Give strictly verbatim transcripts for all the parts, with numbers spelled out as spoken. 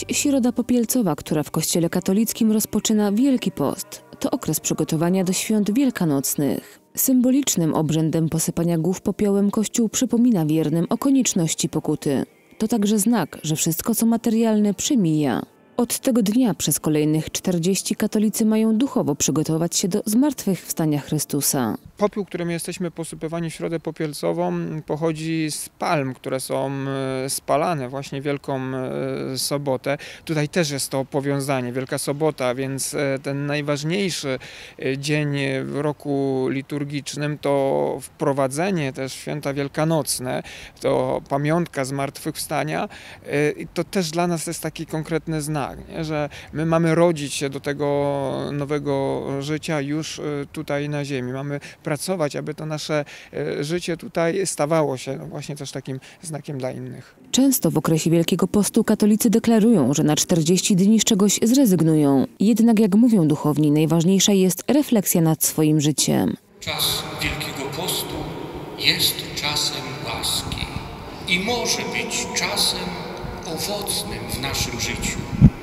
Dziś Środa Popielcowa, która w kościele katolickim rozpoczyna Wielki Post. To okres przygotowania do świąt wielkanocnych. Symbolicznym obrzędem posypania głów popiołem Kościół przypomina wiernym o konieczności pokuty. To także znak, że wszystko co materialne przemija. Od tego dnia przez kolejnych czterdzieści katolicy mają duchowo przygotować się do zmartwychwstania Chrystusa. Popiół, którym jesteśmy posypywani w Środę Popielcową, pochodzi z palm, które są spalane właśnie Wielką Sobotę. Tutaj też jest to powiązanie, Wielka Sobota, więc ten najważniejszy dzień w roku liturgicznym to wprowadzenie też święta wielkanocne, to pamiątka zmartwychwstania. To też dla nas jest taki konkretny znak, nie? Że my mamy rodzić się do tego nowego życia już tutaj na ziemi. Mamy pracować, aby to nasze życie tutaj stawało się właśnie też takim znakiem dla innych. Często w okresie Wielkiego Postu katolicy deklarują, że na czterdzieści dni z czegoś zrezygnują. Jednak jak mówią duchowni, najważniejsza jest refleksja nad swoim życiem. Czas Wielkiego Postu jest czasem łaski i może być czasem owocnym w naszym życiu.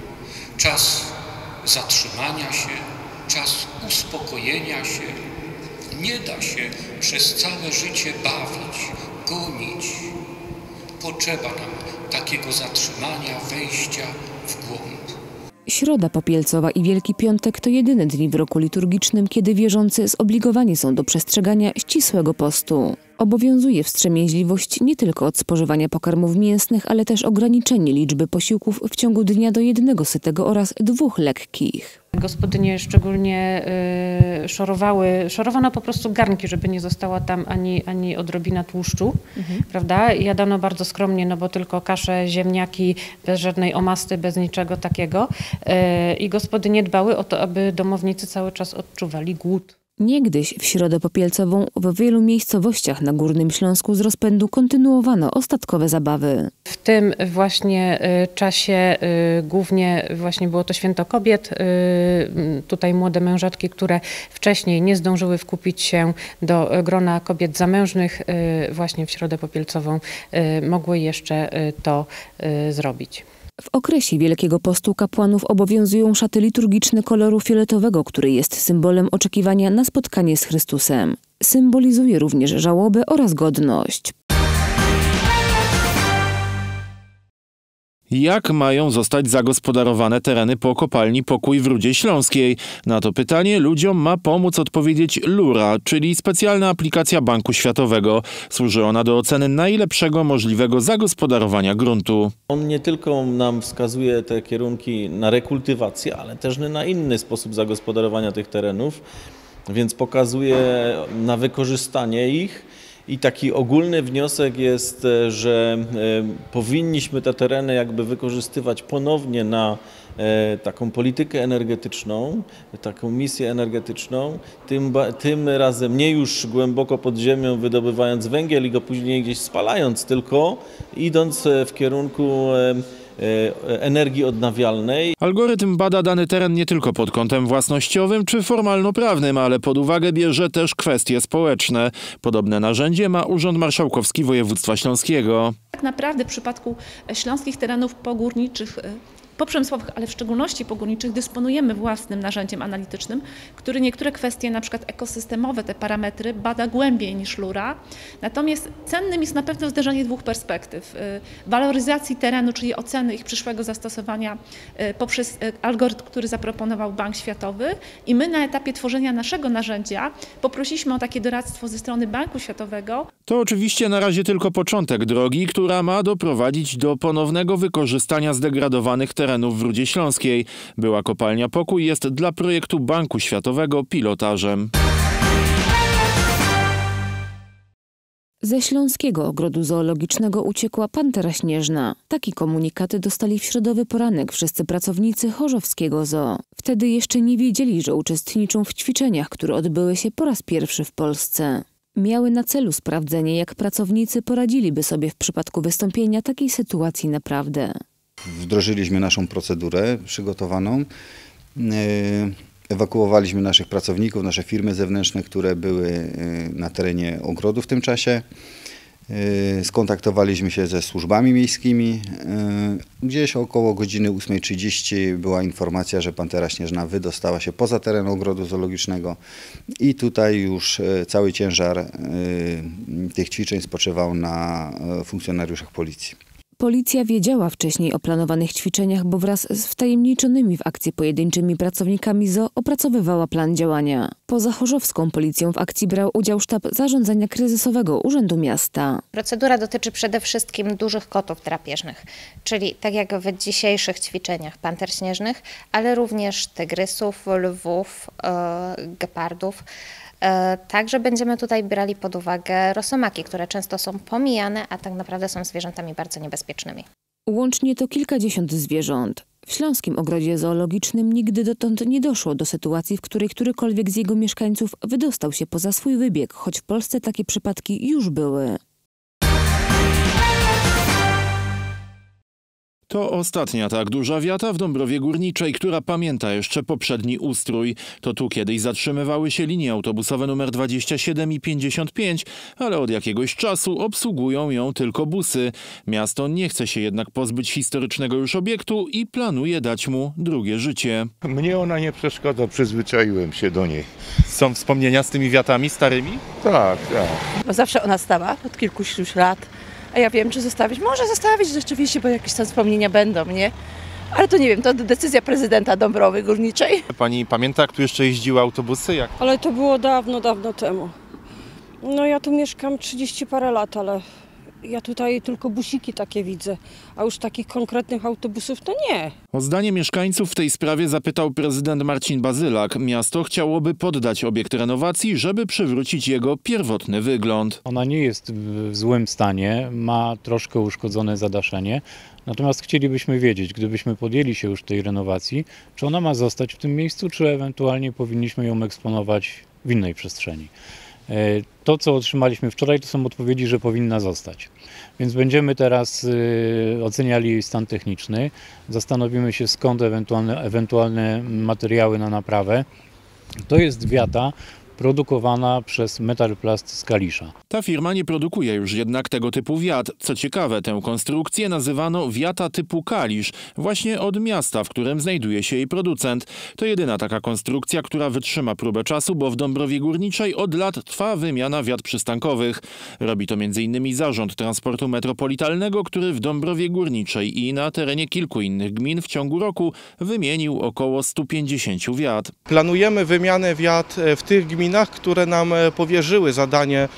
Czas zatrzymania się, czas uspokojenia się. Nie da się przez całe życie bawić, gonić. Potrzeba nam takiego zatrzymania, wejścia w głąb. Środa Popielcowa i Wielki Piątek to jedyne dni w roku liturgicznym, kiedy wierzący zobligowani są do przestrzegania ścisłego postu. Obowiązuje wstrzemięźliwość nie tylko od spożywania pokarmów mięsnych, ale też ograniczenie liczby posiłków w ciągu dnia do jednego sytego oraz dwóch lekkich. Gospodynie szczególnie y, szorowały, szorowano po prostu garnki, żeby nie została tam ani, ani odrobina tłuszczu, mhm. prawda? Jadano bardzo skromnie, no bo tylko kasze, ziemniaki, bez żadnej omasty, bez niczego takiego. Y, I gospodynie dbały o to, aby domownicy cały czas odczuwali głód. Niegdyś w Środę Popielcową w wielu miejscowościach na Górnym Śląsku z rozpędu kontynuowano ostatkowe zabawy. W tym właśnie czasie głównie właśnie było to Święto Kobiet. Tutaj młode mężatki, które wcześniej nie zdążyły wkupić się do grona kobiet zamężnych, właśnie w Środę Popielcową mogły jeszcze to zrobić. W okresie Wielkiego Postu kapłanów obowiązują szaty liturgiczne koloru fioletowego, który jest symbolem oczekiwania na spotkanie z Chrystusem. Symbolizuje również żałobę oraz godność. Jak mają zostać zagospodarowane tereny po kopalni Pokój w Rudzie Śląskiej? Na to pytanie ludziom ma pomóc odpowiedzieć Lura, czyli specjalna aplikacja Banku Światowego. Służy ona do oceny najlepszego możliwego zagospodarowania gruntu. On nie tylko nam wskazuje te kierunki na rekultywację, ale też na inny sposób zagospodarowania tych terenów, więc pokazuje na wykorzystanie ich. I taki ogólny wniosek jest, że powinniśmy te tereny jakby wykorzystywać ponownie na taką politykę energetyczną, taką misję energetyczną, tym, tym razem nie już głęboko pod ziemią wydobywając węgiel i go później gdzieś spalając, tylko idąc w kierunku energii odnawialnej. Algorytm bada dany teren nie tylko pod kątem własnościowym czy formalno-prawnym, ale pod uwagę bierze też kwestie społeczne. Podobne narzędzie ma Urząd Marszałkowski Województwa Śląskiego. Tak naprawdę w przypadku śląskich terenów pogórniczych, poprzemysłowych, ale w szczególności pogórniczych, dysponujemy własnym narzędziem analitycznym, który niektóre kwestie, na przykład ekosystemowe, te parametry, bada głębiej niż Lura. Natomiast cennym jest na pewno zderzenie dwóch perspektyw. Waloryzacji terenu, czyli oceny ich przyszłego zastosowania poprzez algorytm, który zaproponował Bank Światowy, i my na etapie tworzenia naszego narzędzia poprosiliśmy o takie doradztwo ze strony Banku Światowego. To oczywiście na razie tylko początek drogi, która ma doprowadzić do ponownego wykorzystania zdegradowanych terenów w Rudzie Śląskiej. Była kopalnia Pokój jest dla projektu Banku Światowego pilotażem. Ze Śląskiego Ogrodu Zoologicznego uciekła pantera śnieżna. Taki komunikat dostali w środowy poranek wszyscy pracownicy chorzowskiego zoo. Wtedy jeszcze nie wiedzieli, że uczestniczą w ćwiczeniach, które odbyły się po raz pierwszy w Polsce. Miały na celu sprawdzenie, jak pracownicy poradziliby sobie w przypadku wystąpienia takiej sytuacji naprawdę. Wdrożyliśmy naszą procedurę przygotowaną. Ewakuowaliśmy naszych pracowników, nasze firmy zewnętrzne, które były na terenie ogrodu w tym czasie. Skontaktowaliśmy się ze służbami miejskimi. Gdzieś około godziny ósmej trzydzieści była informacja, że pantera śnieżna wydostała się poza teren ogrodu zoologicznego i tutaj już cały ciężar tych ćwiczeń spoczywał na funkcjonariuszach policji. Policja wiedziała wcześniej o planowanych ćwiczeniach, bo wraz z wtajemniczonymi w akcję pojedynczymi pracownikami Z O O opracowywała plan działania. Poza chorzowską policją w akcji brał udział sztab zarządzania kryzysowego Urzędu Miasta. Procedura dotyczy przede wszystkim dużych kotów drapieżnych, czyli tak jak w dzisiejszych ćwiczeniach panter śnieżnych, ale również tygrysów, lwów, e, gepardów. Także będziemy tutaj brali pod uwagę rosomaki, które często są pomijane, a tak naprawdę są zwierzętami bardzo niebezpiecznymi. Łącznie to kilkadziesiąt zwierząt. W Śląskim Ogrodzie Zoologicznym nigdy dotąd nie doszło do sytuacji, w której którykolwiek z jego mieszkańców wydostał się poza swój wybieg, choć w Polsce takie przypadki już były. To ostatnia tak duża wiata w Dąbrowie Górniczej, która pamięta jeszcze poprzedni ustrój. To tu kiedyś zatrzymywały się linie autobusowe numer dwadzieścia siedem i pięćdziesiąt pięć, ale od jakiegoś czasu obsługują ją tylko busy. Miasto nie chce się jednak pozbyć historycznego już obiektu i planuje dać mu drugie życie. Mnie ona nie przeszkadza, przyzwyczaiłem się do niej. Są wspomnienia z tymi wiatami starymi? Tak, tak. Bo zawsze ona stała od kilkuset lat. A ja wiem, czy zostawić. Może zostawić rzeczywiście, bo jakieś tam wspomnienia będą, nie? Ale to nie wiem, to decyzja prezydenta Dąbrowy Górniczej. Pani pamięta, jak tu jeszcze jeździły autobusy? Jak? Ale to było dawno, dawno temu. No ja tu mieszkam trzydzieści parę lat, ale ja tutaj tylko busiki takie widzę, a już takich konkretnych autobusów to nie. O zdanie mieszkańców w tej sprawie zapytał prezydent Marcin Bazylak. Miasto chciałoby poddać obiekt renowacji, żeby przywrócić jego pierwotny wygląd. Ona nie jest w złym stanie, ma troszkę uszkodzone zadaszenie. Natomiast chcielibyśmy wiedzieć, gdybyśmy podjęli się już tej renowacji, czy ona ma zostać w tym miejscu, czy ewentualnie powinniśmy ją eksponować w innej przestrzeni. To, co otrzymaliśmy wczoraj, to są odpowiedzi, że powinna zostać. Więc będziemy teraz y, oceniali jej stan techniczny, zastanowimy się, skąd ewentualne, ewentualne materiały na naprawę. To jest wiata produkowana przez Metalplast z Kalisza. Ta firma nie produkuje już jednak tego typu wiat. Co ciekawe, tę konstrukcję nazywano wiata typu Kalisz, właśnie od miasta, w którym znajduje się jej producent. To jedyna taka konstrukcja, która wytrzyma próbę czasu, bo w Dąbrowie Górniczej od lat trwa wymiana wiat przystankowych. Robi to między innymi Zarząd Transportu Metropolitalnego, który w Dąbrowie Górniczej i na terenie kilku innych gmin w ciągu roku wymienił około stu pięćdziesięciu wiat. Planujemy wymianę wiat w tych gminach, które nam powierzyły zadanie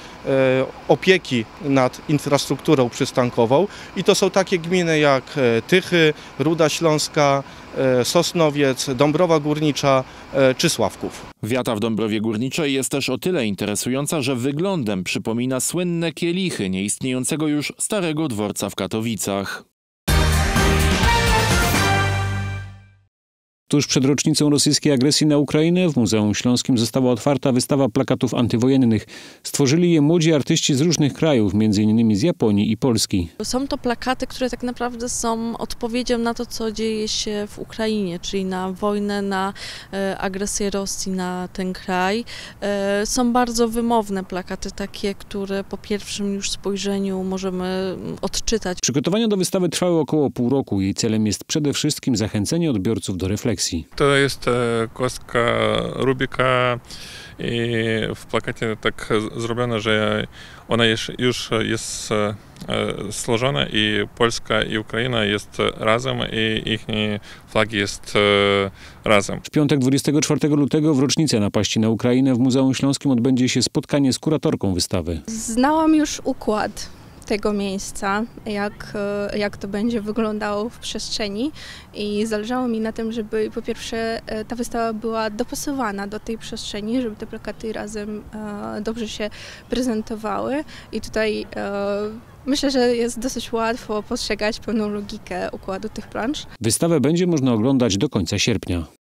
opieki nad infrastrukturą przystankową i to są takie gminy jak Tychy, Ruda Śląska, Sosnowiec, Dąbrowa Górnicza czy Sławków. Wiata w Dąbrowie Górniczej jest też o tyle interesująca, że wyglądem przypomina słynne kielichy nieistniejącego już starego dworca w Katowicach. Tuż przed rocznicą rosyjskiej agresji na Ukrainę w Muzeum Śląskim została otwarta wystawa plakatów antywojennych. Stworzyli je młodzi artyści z różnych krajów, między innymi z Japonii i Polski. Są to plakaty, które tak naprawdę są odpowiedzią na to, co dzieje się w Ukrainie, czyli na wojnę, na e, agresję Rosji na ten kraj. E, są bardzo wymowne plakaty, takie, które po pierwszym już spojrzeniu możemy odczytać. Przygotowania do wystawy trwały około pół roku. Jej celem jest przede wszystkim zachęcenie odbiorców do refleksji. To jest kostka Rubika i w plakacie tak zrobione, że ona już jest złożona i Polska i Ukraina jest razem i ich flagi jest razem. W piątek dwudziestego czwartego lutego w rocznicę napaści na Ukrainę w Muzeum Śląskim odbędzie się spotkanie z kuratorką wystawy. Znałam już układ tego miejsca, jak, jak to będzie wyglądało w przestrzeni i zależało mi na tym, żeby po pierwsze ta wystawa była dopasowana do tej przestrzeni, żeby te plakaty razem e, dobrze się prezentowały i tutaj e, myślę, że jest dosyć łatwo postrzegać pełną logikę układu tych plansz. Wystawę będzie można oglądać do końca sierpnia.